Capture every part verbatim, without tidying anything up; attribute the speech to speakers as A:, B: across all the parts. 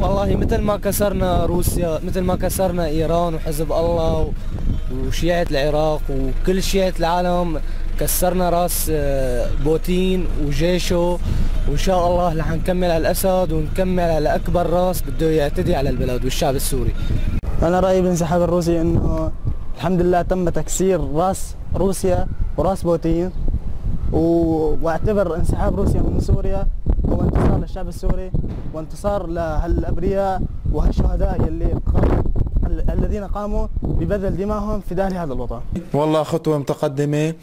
A: والله مثل ما كسرنا روسيا، مثل ما كسرنا ايران وحزب الله وشيعة العراق وكل شيعة العالم، كسرنا راس بوتين وجيشه، وان شاء الله رح نكمل على الاسد ونكمل على اكبر راس بده يعتدي على البلد والشعب السوري.
B: انا رايي بالانسحاب الروسي انه الحمد لله تم تكسير راس روسيا وراس بوتين، واعتبر انسحاب روسيا من سوريا هو انتصار للشعب السوري وانتصار لهالابرياء وهالشهداء اللي قاموا الذين قاموا ببذل دمائهم فداء لهذا الوطن.
C: والله خطوه متقدمه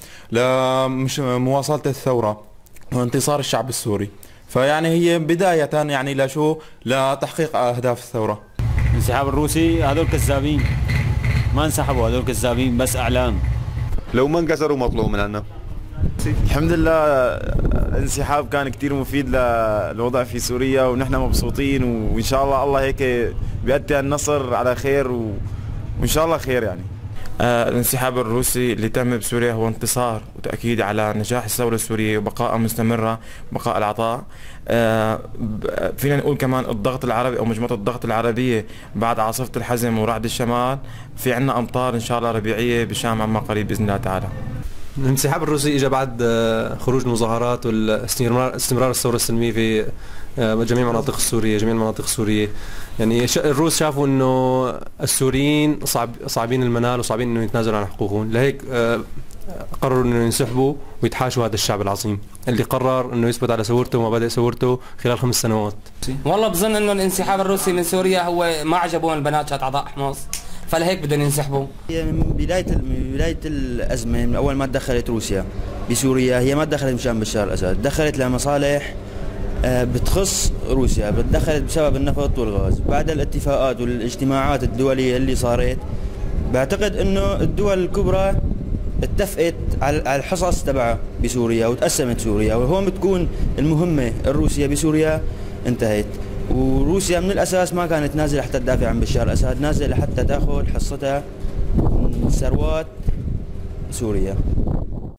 C: لمواصله الثوره وانتصار الشعب السوري، فيعني هي بدايه يعني لشو لتحقيق اهداف الثوره.
D: الانسحاب الروسي هذول كذابين، ما انسحبوا، هذول كذابين بس اعلام.
E: لو ما انكسروا مطلوب من عنا.
F: الحمد لله الانسحاب كان كثير مفيد للوضع في سوريا ونحن مبسوطين، وان شاء الله الله هيك بيأتي النصر على خير وان شاء الله خير يعني.
C: آه الانسحاب الروسي اللي تم بسوريا هو انتصار وتأكيد على نجاح الثورة السورية وبقائها مستمرة، بقاء العطاء. آه فينا نقول كمان الضغط العربي او مجموعة الضغط العربية بعد عاصفة الحزم ورعد الشمال، في عنا امطار ان شاء الله ربيعية بالشام عما قريب باذن الله تعالى.
G: الانسحاب الروسي اجى بعد خروج المظاهرات والاستمرار استمرار الثوره السلميه في جميع المناطق السوريه، جميع المناطق السوريه. يعني الروس شافوا انه السوريين صعب صعبين المنال وصعبين انه يتنازلوا عن حقوقهم، لهيك قرروا انه ينسحبوا ويتحاشوا هذا الشعب العظيم اللي قرر انه يثبت على ثورته ومبادئ ثورته خلال خمس سنوات.
H: والله بظن انه الانسحاب الروسي من سوريا هو ما عجبهم البنات شات اعضاء حماس، فلهيك بدهم ينسحبوا.
I: هي من بدايه من بدايه الازمه، من اول ما تدخلت روسيا بسوريا، هي ما تدخلت مشان بشار الاسد، دخلت لمصالح بتخص روسيا، دخلت بسبب النفط والغاز. بعد الاتفاقات والاجتماعات الدوليه اللي صارت، بعتقد انه الدول الكبرى اتفقت على الحصص تبعها بسوريا وتقسمت سوريا، وهون بتكون المهمه الروسيه بسوريا انتهت. وروسيا من الاساس ما كانت نازله حتى تدافع عن بشار الاسد، نازله حتى تاخذ حصتها من ثروات سوريا.